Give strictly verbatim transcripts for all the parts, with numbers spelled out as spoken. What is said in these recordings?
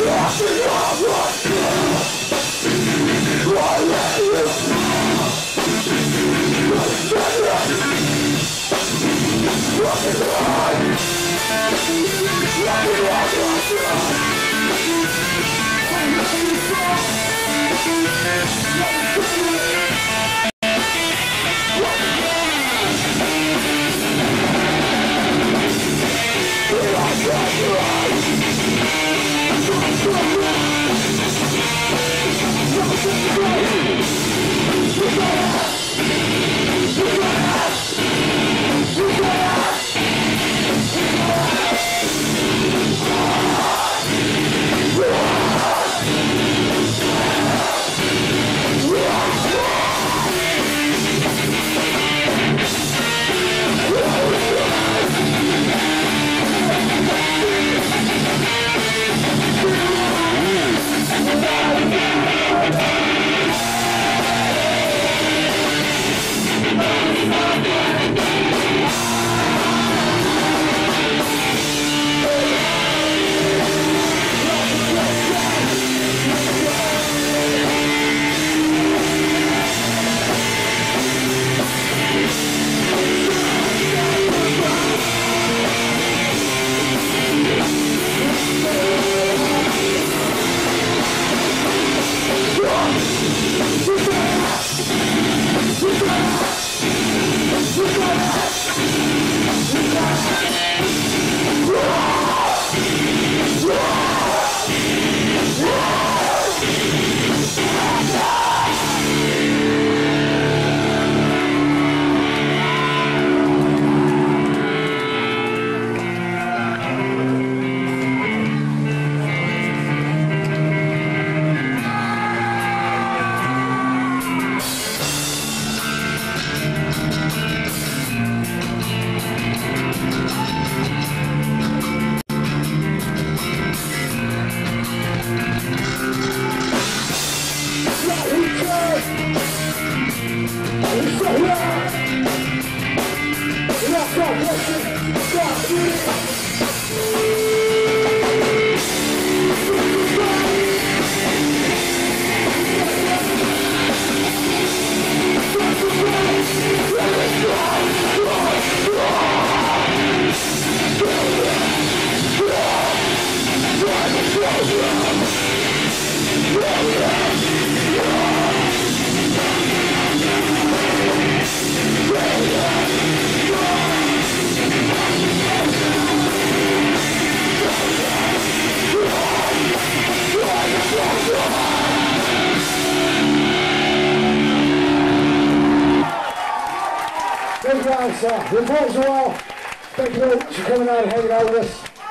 Uh, your boys are all. Thank you very much for coming out and hanging out with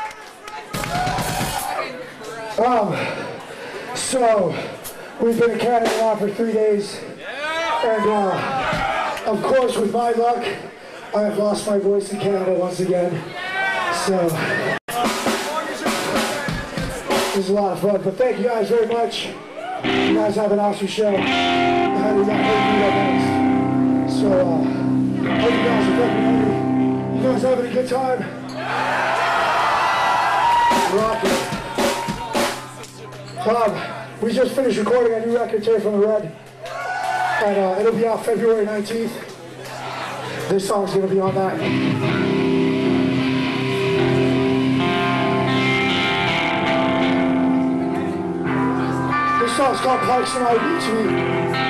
us. Um, so, we've been in Canada now for three days. And, uh, of course, with my luck, I have lost my voice in Canada once again. So, it was a lot of fun. But thank you guys very much. You guys have an awesome show. And we got Hatebreed up next. So, uh, hope you guys are fucking hungry. You guys having a good time? Rocking. Um, we just finished recording a new record here from the Red. And uh, it'll be out February nineteenth. This song's gonna be on that. This song's called Parks and I Between.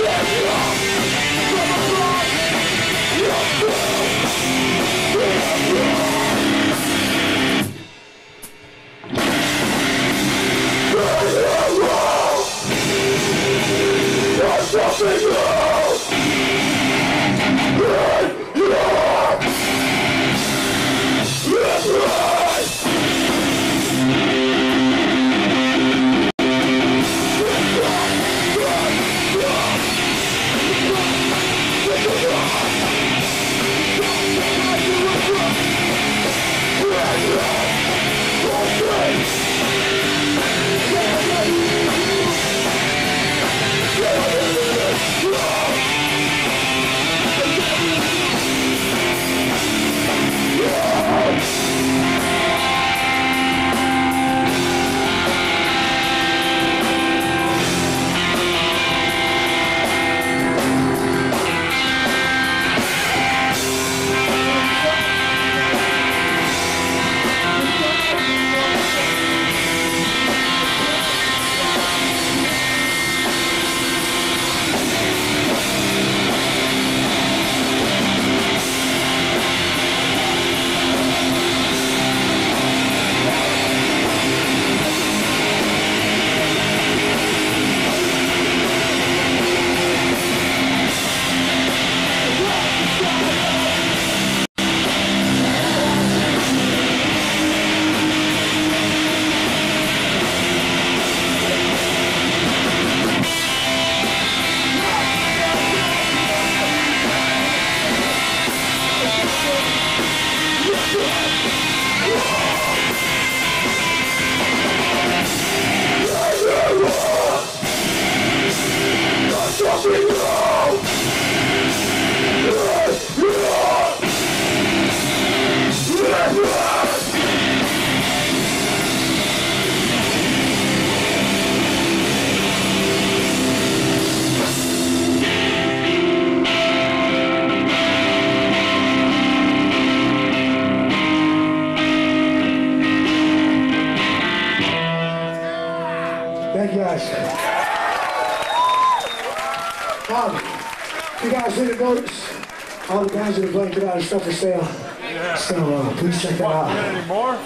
Yeah. last minute notice. All the bands that are playing tonight are stuff for sale. Yeah. So uh, please check that out. Any more?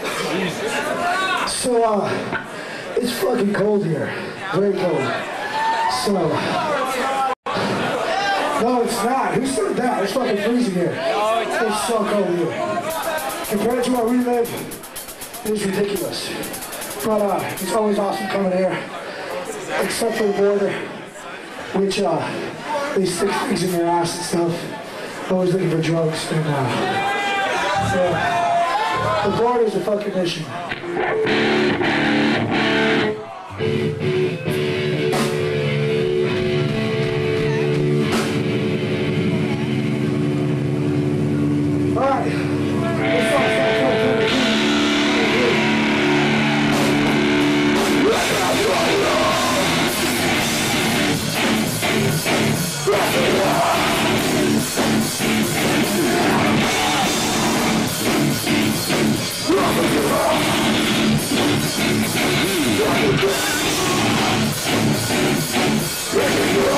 So uh, it's fucking cold here. Very cold. So no, it's not. Who said that? It's fucking freezing here. It's so cold here. Compared to where we live, it's ridiculous. But uh, it's always awesome coming here, except for the border, which uh, they stick things in your ass and stuff. Always looking for drugs, and uh, yeah, the border's a fucking issue. All right, let's start.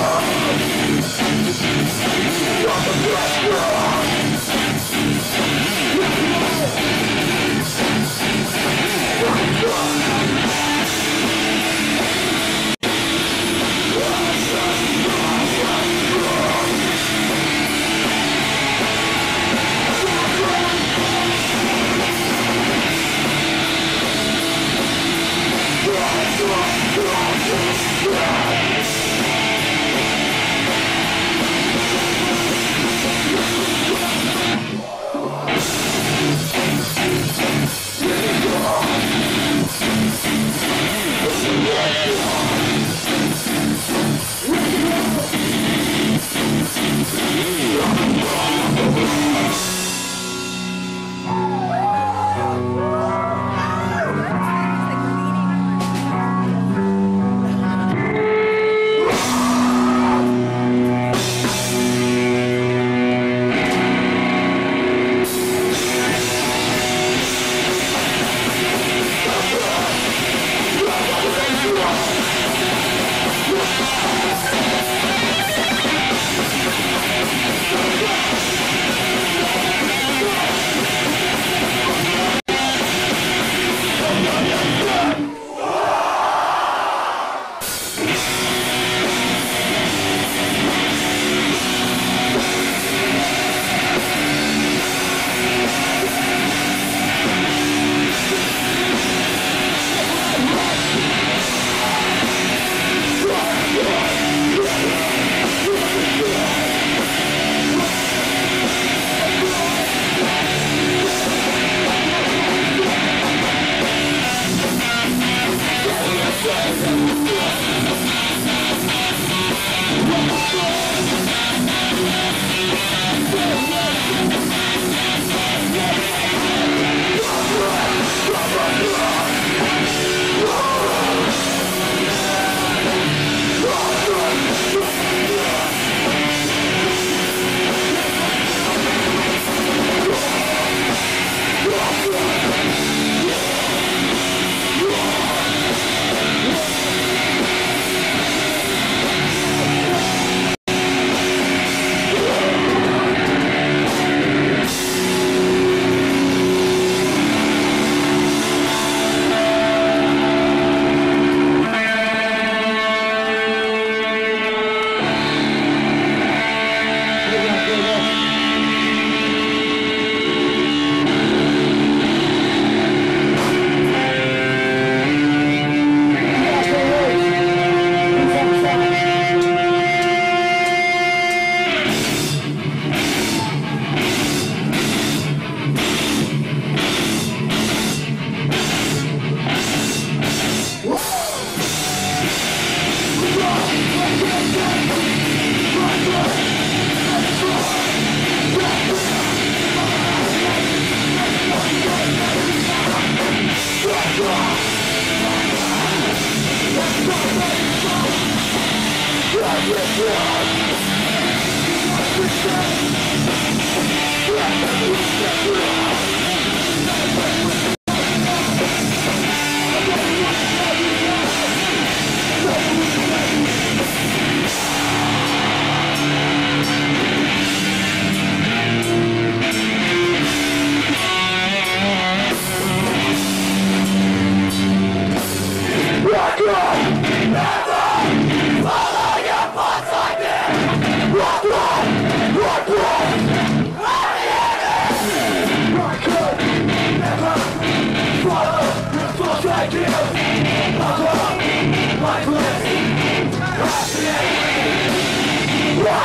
Yeah.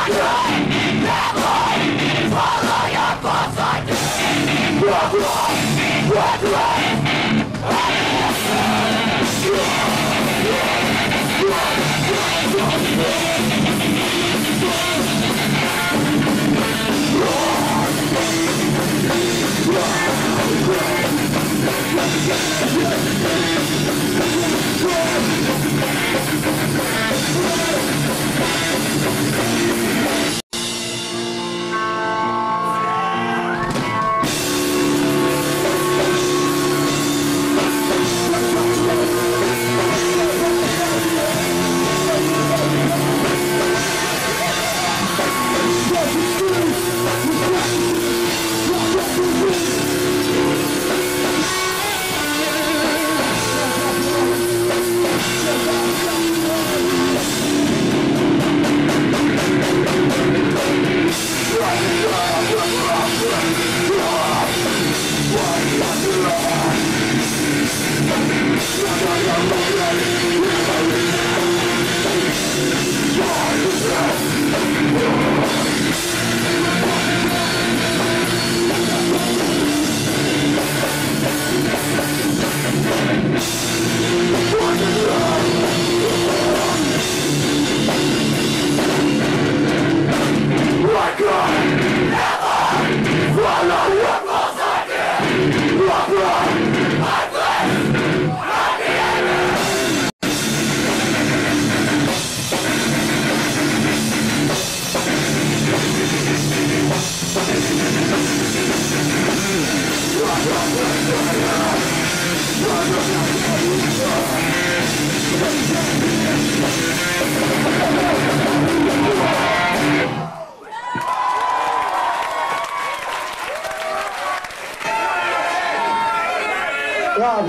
Um,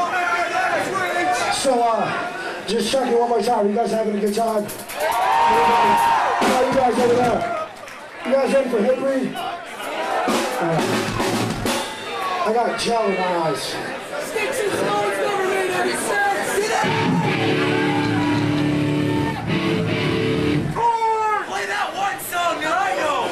so, uh, just checking one more time. You guys having a good time? How are you guys over there? You guys ready for Hatebreed? Uh, I got gel in my eyes. Sticks and stones never made any sense. Get up! Play that one song that I know.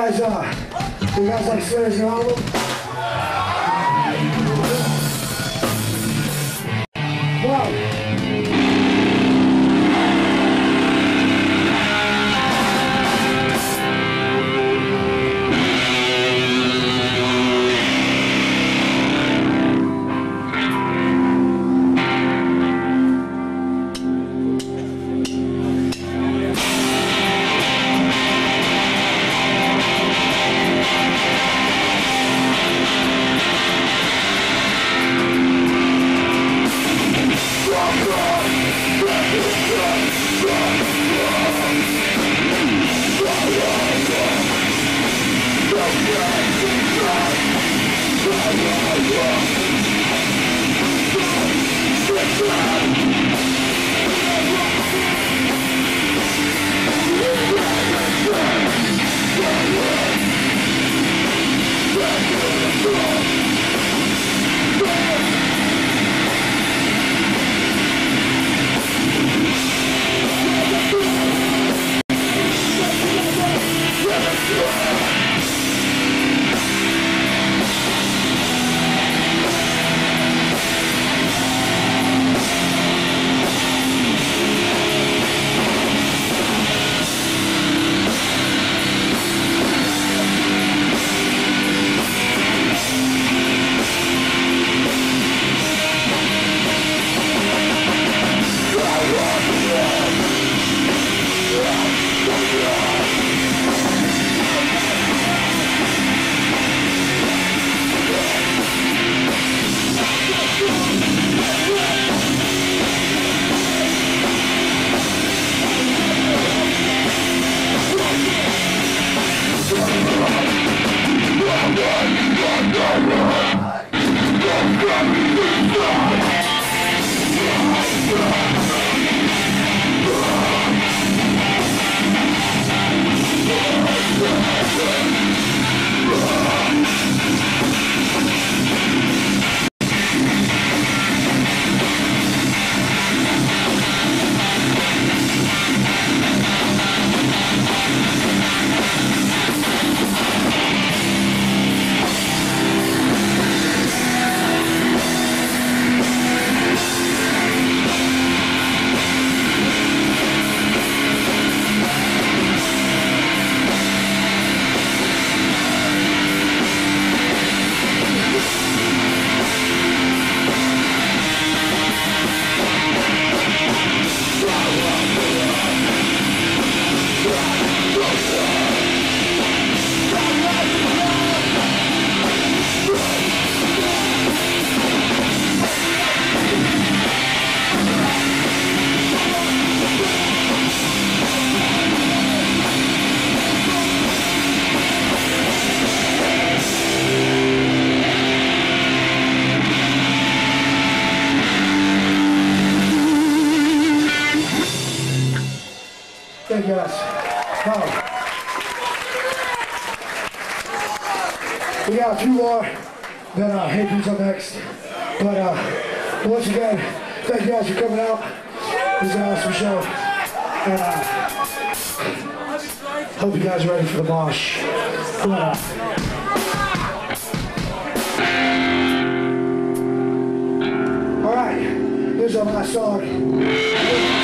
guys, uh, you guys like Slayer's new album? Wow. Thank you guys. Wow. We got a few more, then uh, Hatebreed's up next. But uh, once again, thank you guys for coming out. It was an awesome show. And uh, hope you guys are ready for the mosh. But, uh, all right, here's our last song.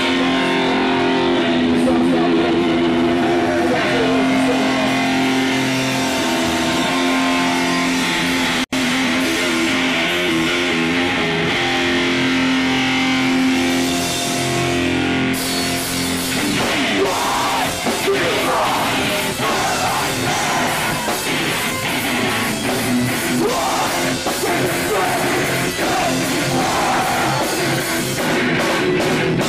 We'll be right back.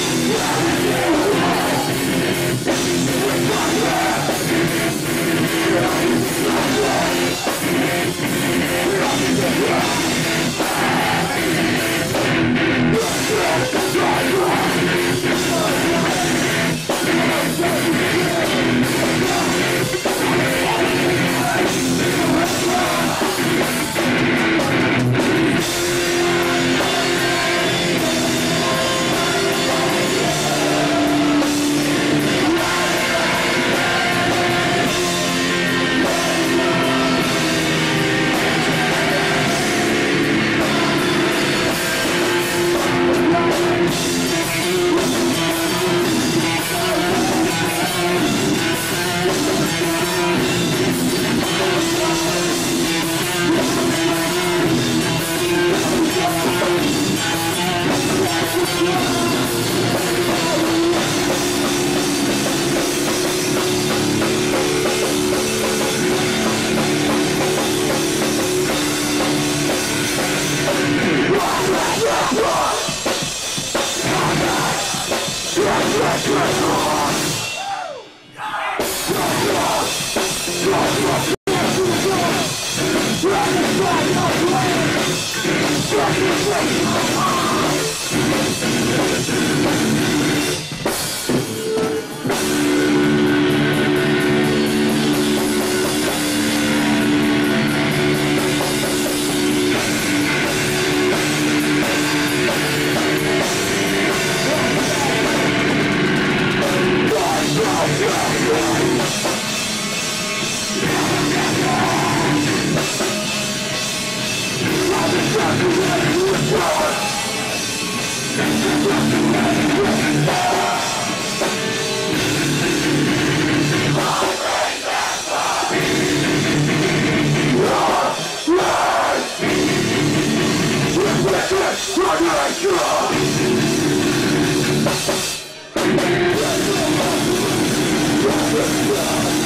Strike!